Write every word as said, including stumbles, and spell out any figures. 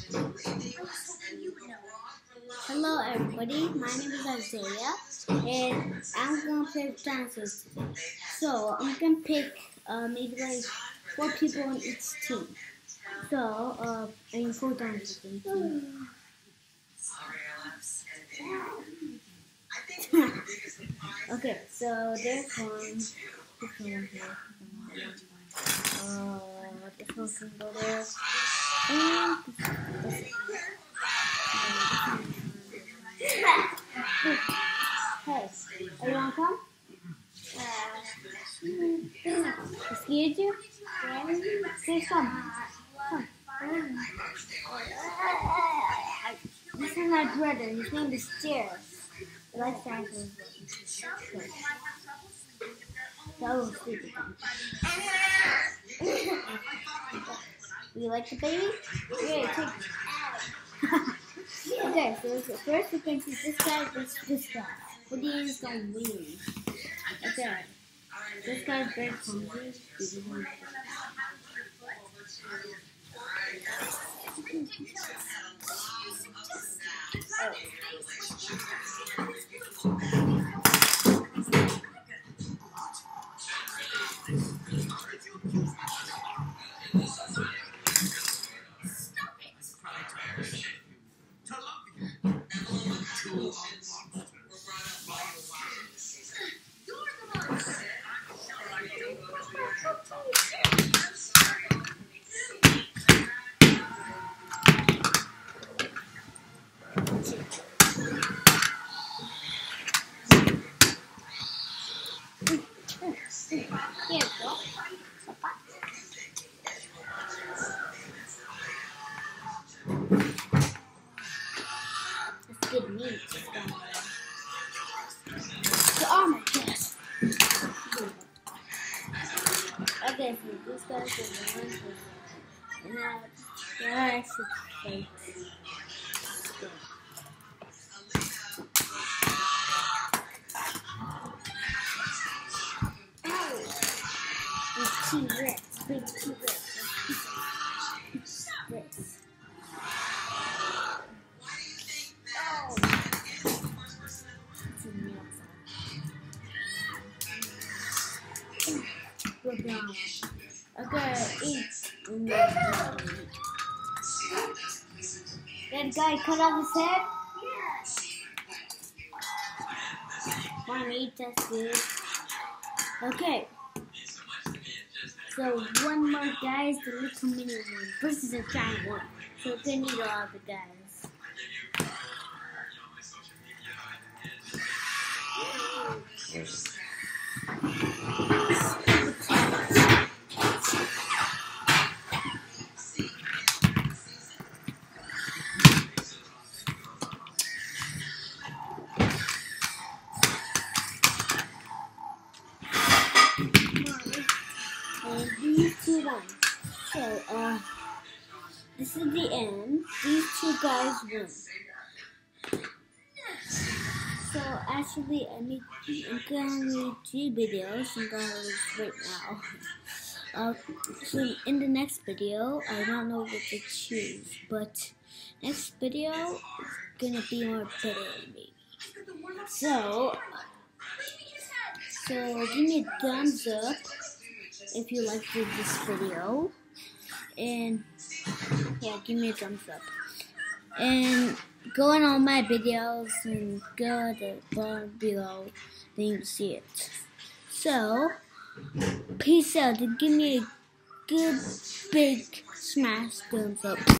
Hello everybody, my name is Isaiah and I'm gonna play with dinosaurs today. So I'm gonna pick uh, maybe like four people on each team. So uh, I mean four dinosaurs on each team. Okay, so there's one. This one here. Uh, this one can go there. And this Hey, are you wanna come? Uh, I scared you? Yeah. Say come. Come. This is my brother. His name is Jared. I like dinosaurs. That was stupid. You like the baby? Yeah, take Okay, so first we can see this guy versus this guy. What do you think is gonna win? Okay. This guy's very clumsy. Here we go. It's good meat. So, oh my gosh. Okay, so this guy's the one person. And now, yeah, I should fight. T-Rex, big T-Rex. Rex. Oh. It's in the outside. Go down. Okay, eat. That guy cut off his head? Want to eat? That's good. Okay. So one more guy is the little mini one versus a giant one. So we're gonna need all the guys. And these two ones. So, uh, this is the end. These two guys win. So, actually, I make, I'm gonna make two videos. I'm gonna right now. Uh, so, in the next video, I don't know what to choose, but next video is gonna be more better, maybe. So, so give me a thumbs up if you liked this video, and yeah, give me a thumbs up, and go on all my videos and go to the bottom below, then you can see it. So, peace out, and give me a good big smash thumbs up.